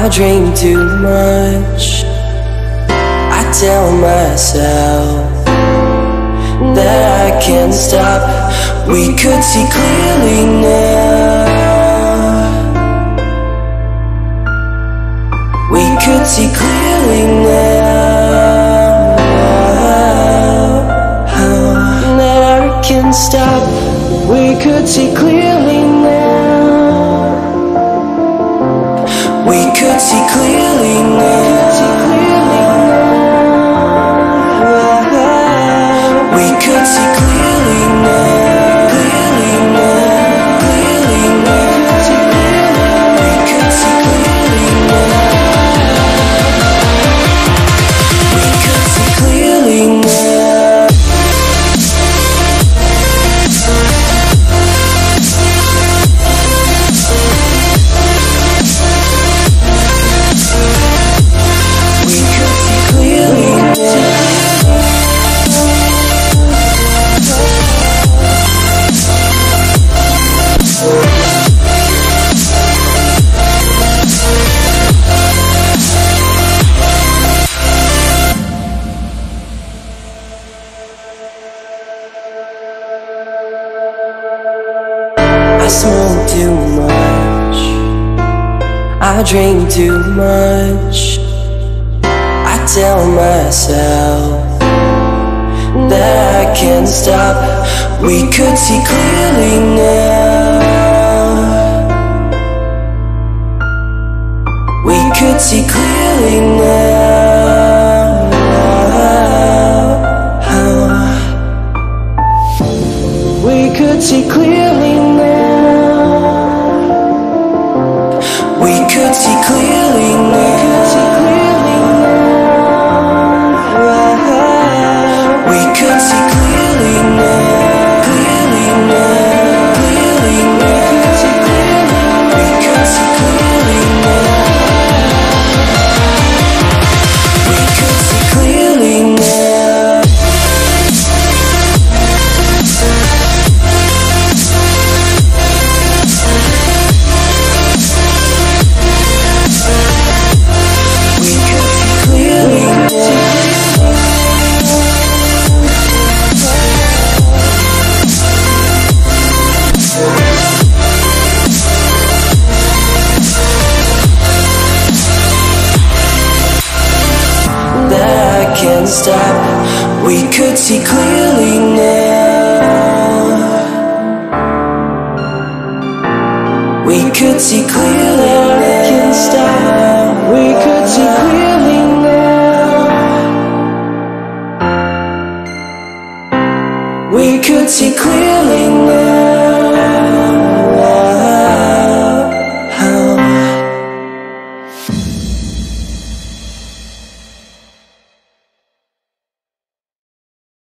I dream too much. I tell myself that I can't stop. We could see clearly now. We could see clearly now. That I can't stop. We could see clearly now. We could see clearly now. We could see clearly now. Clearly now. Clearly now. We could see clearly now. We could see clearly now. We could see clearly now. I smoke too much. I drink too much. I tell myself that I can't stop. We could see clearly now. We could see clearly now. We could see clearly now. We could see clearly now. We could see clearly now. Clearly now. Clearly now. We could see clearly now. We could see clearly now. We could see clearly now. That I can't stop. We could see clearly now. We could see clearly.